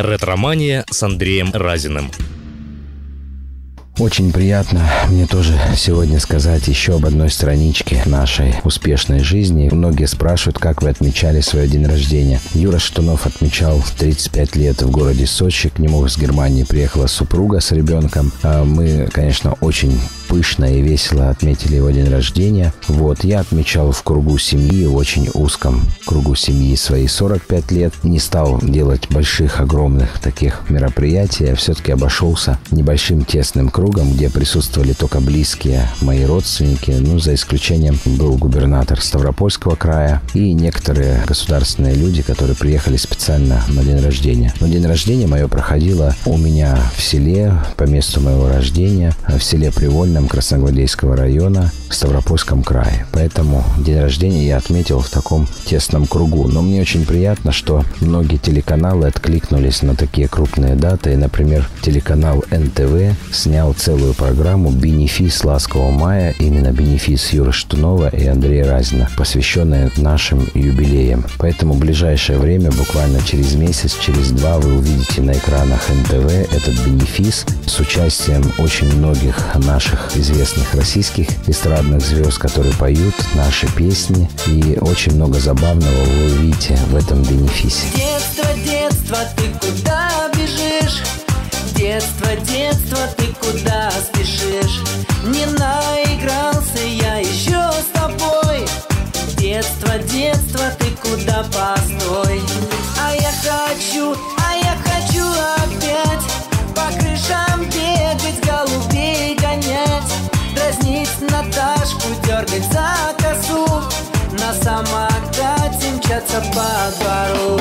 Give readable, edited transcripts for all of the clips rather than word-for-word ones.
Ретромания с Андреем Разиным. Очень приятно мне тоже сегодня сказать еще об одной страничке нашей успешной жизни. Многие спрашивают, как вы отмечали свой день рождения. Юра Шатунов отмечал 35 лет в городе Сочи. К нему из Германии приехала супруга с ребенком. Мы, конечно, очень пышно и весело отметили его день рождения. Я отмечал в кругу семьи, в очень узком кругу семьи свои 45 лет. Не стал делать больших, огромных таких мероприятий. Я все-таки обошелся небольшим тесным кругом, где присутствовали только близкие мои родственники. За исключением был губернатор Ставропольского края и некоторые государственные люди, которые приехали специально на день рождения. Но день рождения мое проходило у меня в селе, по месту моего рождения, в селе Привольном Красногвардейского района в Ставропольском крае. Поэтому день рождения я отметил в таком тесном кругу. Но мне очень приятно, что многие телеканалы откликнулись на такие крупные даты. И, например, телеканал НТВ снял целую программу «Бенефис Ласкового мая», именно бенефис Юры Шатунова и Андрея Разина, посвященная нашим юбилеям. Поэтому в ближайшее время, буквально через месяц, через два, вы увидите на экранах НТВ этот бенефис с участием очень многих наших известных российских эстрадных звезд, которые поют наши песни. И очень много забавного вы увидите в этом бенефисе. Детство, детство, ты куда бежишь? Детство, детство, ты куда спешишь? Не наигрался я еще с тобой. Детство, детство, ты куда постой? А я хочу опять по крышам бегать, голубей гонять, дразнить Наташку, дергать за косу, на самокате мчаться по двору.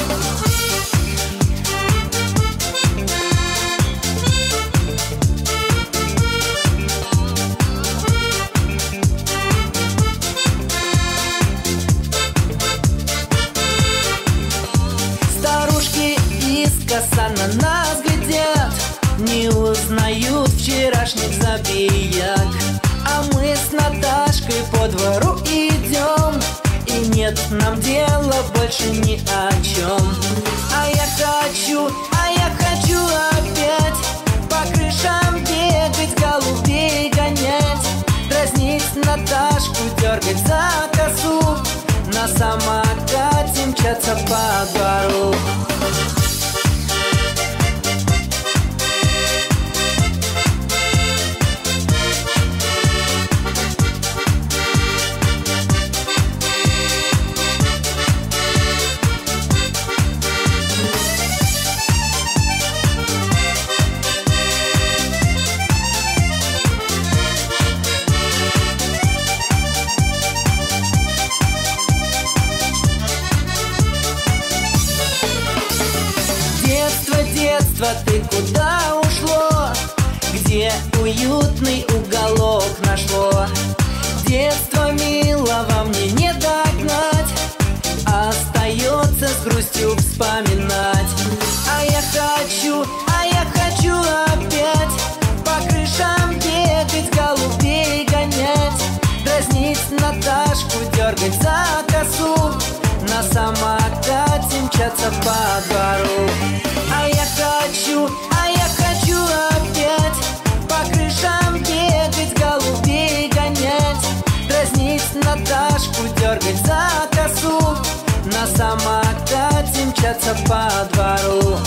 Коса на нас глядят, не узнают вчерашних забияк. А мы с Наташкой по двору идем, и нет нам дела больше ни о чем. А я хочу опять по крышам бегать, голубей гонять, дразнить Наташку, дергать за косу, на самокате мчаться по двору. Ты куда ушло? Где уютный уголок нашло? Детство милого мне не догнать, остается с грустью вспоминать. А я хочу опять по крышам бегать, голубей гонять, дразнить Наташку, дергать за косу, на самокате мчаться по двору. А я хочу опять по крышам бегать, голубей гонять, дразнить Наташку, дергать за косу, на самокате мчаться по двору.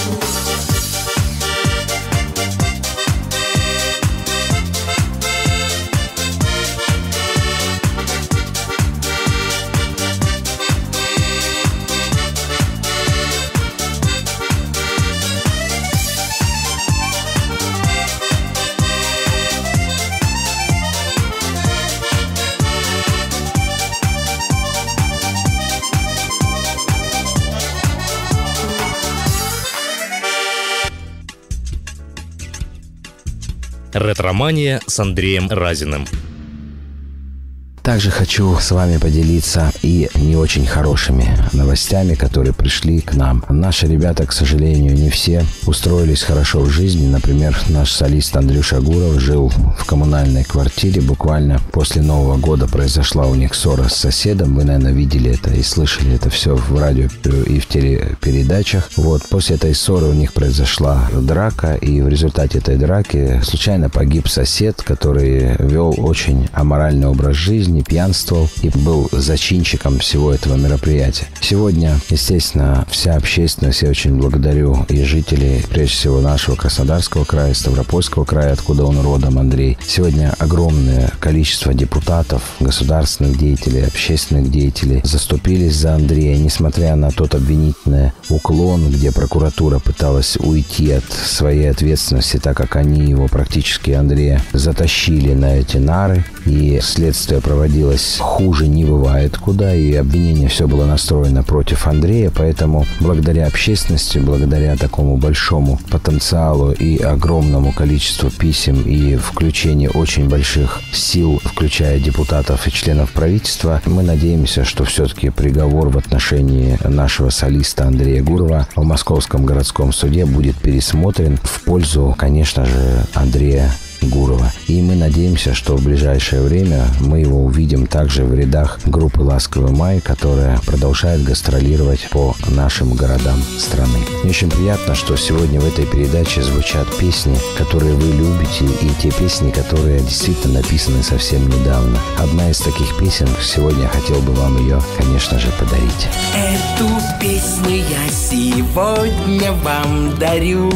Ретромания с Андреем Разиным. Также хочу с вами поделиться и не очень хорошими новостями, которые пришли к нам. Наши ребята, к сожалению, не все устроились хорошо в жизни. Например, наш солист Андрюша Гуров жил в коммунальной квартире. Буквально после Нового года произошла у них ссора с соседом. Вы, наверное, видели это и слышали это все в радио и в телепередачах. Вот, после этой ссоры у них произошла драка, и в результате этой драки случайно погиб сосед, который вел очень аморальный образ жизни, пьянствовал и был зачинщиком всего этого мероприятия. Сегодня, естественно, вся общественность, я очень благодарю и жителей, прежде всего, нашего Краснодарского края, Ставропольского края, откуда он родом, Андрей. Сегодня огромное количество депутатов, государственных деятелей, общественных деятелей заступились за Андрея, несмотря на тот обвинительный уклон, где прокуратура пыталась уйти от своей ответственности, так как они его практически, Андрея, затащили на эти нары, и следствие проводилось хуже не бывает куда, и обвинение все было настроено против Андрея, поэтому благодаря общественности, благодаря такому большому потенциалу и огромному количеству писем и включению очень больших сил, включая депутатов и членов правительства, мы надеемся, что все-таки приговор в отношении нашего солиста Андрея Гурова в Московском городском суде будет пересмотрен в пользу, конечно же, Андрея Гурова. И мы надеемся, что в ближайшее время мы его увидим также в рядах группы «Ласковый май», которая продолжает гастролировать по нашим городам страны. Мне очень приятно, что сегодня в этой передаче звучат песни, которые вы любите, и те песни, которые действительно написаны совсем недавно. Одна из таких песен, сегодня я хотел бы вам ее, конечно же, подарить. Эту песню я сегодня вам дарю,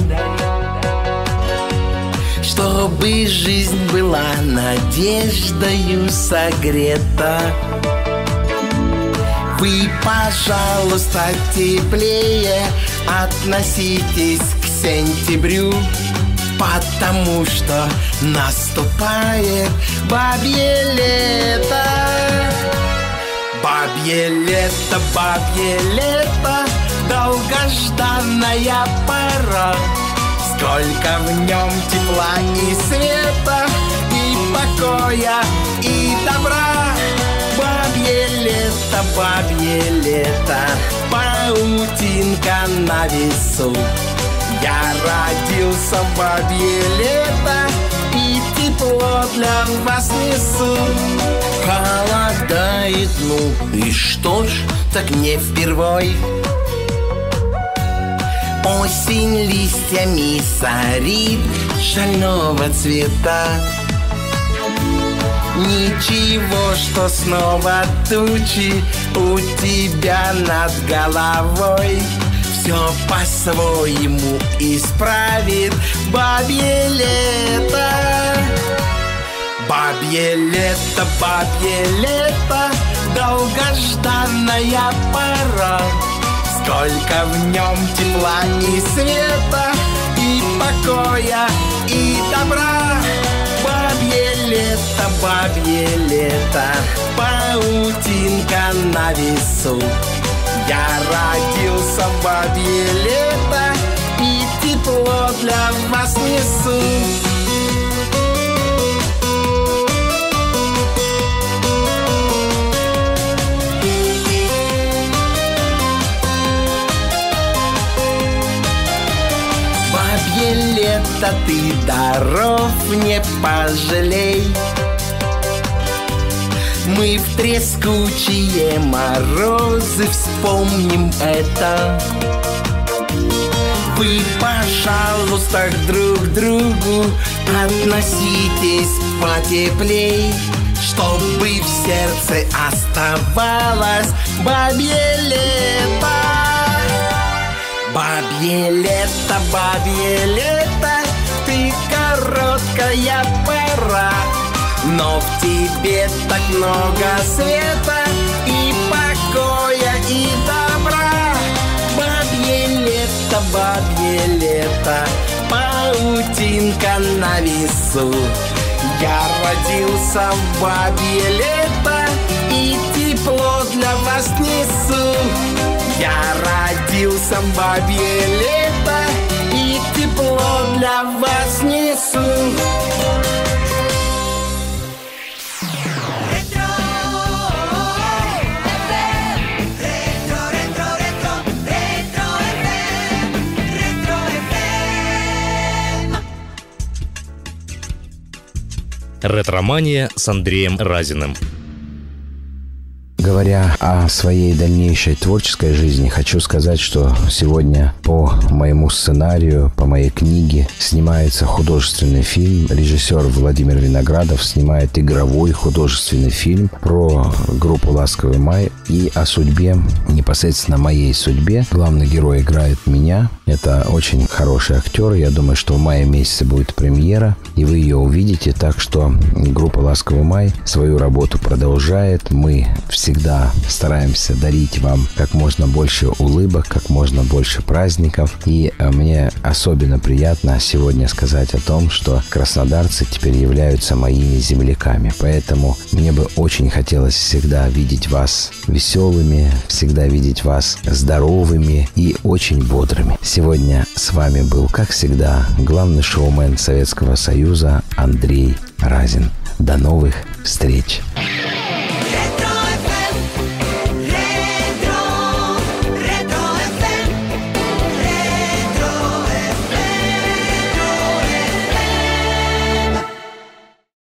чтобы жизнь была надеждою согрета. Вы, пожалуйста, теплее относитесь к сентябрю, потому что наступает бабье лето. Бабье лето, долгожданная пора. Сколько в нем тепла и света, и покоя, и добра. Бабье лето, паутинка на весу. Я родился в бабье лето, и тепло для вас несу. Холодает, ну и что ж, так не впервой. Осень листьями сорит шального цвета. Ничего, что снова тучи у тебя над головой. Все по-своему исправит бабье лето. Бабье лето, долгожданная пора. Сколько в нем тепла и света, и покоя, и добра. Бабье лето, паутинка на весу. Я родился в бабье лето, и тепло для вас несу. Лето, ты даров не пожалей. Мы в трескучие морозы вспомним это. Вы, пожалуйста, друг к другу относитесь потеплей, чтобы в сердце оставалось бабье лето. Бабье лето, ты короткая пора, но в тебе так много света и покоя, и добра. Бабье лето, паутинка на весу. Я родился в бабье лето, и тепло для вас несу. Я родился в бабье лето, и тепло для вас несу. Ретромания с Андреем Разиным. Говоря о своей дальнейшей творческой жизни, хочу сказать, что сегодня по моему сценарию, по моей книге снимается художественный фильм. Режиссер Владимир Виноградов снимает игровой художественный фильм про группу «Ласковый май» и о судьбе, непосредственно моей судьбе. Главный герой играет меня. Это очень хороший актер. Я думаю, что в мае месяце будет премьера, и вы ее увидите. Так что группа «Ласковый май» свою работу продолжает. Мы всегда стараемся дарить вам как можно больше улыбок, как можно больше праздников. И мне особенно приятно сегодня сказать о том, что краснодарцы теперь являются моими земляками. Поэтому мне бы очень хотелось всегда видеть вас веселыми, всегда видеть вас здоровыми и очень бодрыми. Сегодня с вами был, как всегда, главный шоумен Советского Союза Андрей Разин. До новых встреч!